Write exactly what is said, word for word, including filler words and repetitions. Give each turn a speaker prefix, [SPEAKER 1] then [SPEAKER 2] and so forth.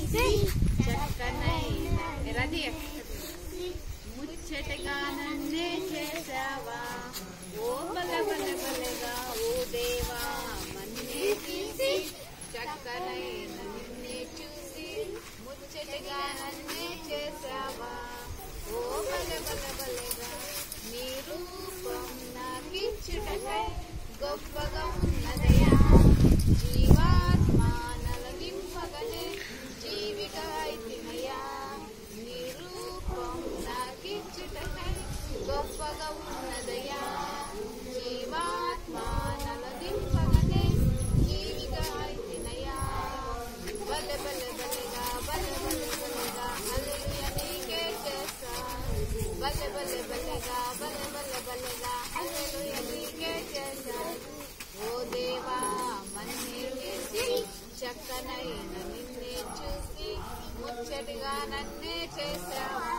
[SPEAKER 1] గీసి చక్కనైన రది ముచ్చటగా నన్నే చేసావా ఓ బల బల బలగా ఓ దేవా మన్నే గీసి చక్కనైన నిన్నే చూసి ముచ్చటగా నన్నే చేసావా ఓ బల బల బలగా నీ రూపం నాకిచ్చుటకై గొప్పగా ఉన్నదయా జీవాత్మ నలగింపగనే జీవిక అయితినయా నీ రూపం నాకిచ్చుటకై గొప్పగా ఉన్నదయా జీవాత్మ నలగింపగనే జీవిక అయితినయా బల బల బలగా బల బల బలగా హల్లెలూయా నీకే చేస్తా బల బల బలగా బల బల బలగా హల్లెలూయా నీకే చేస్తా ఓ దేవా మన్నే గీసి చక్కనైన నిన్నే చూసి ముచ్చటగా నన్నే చేసావా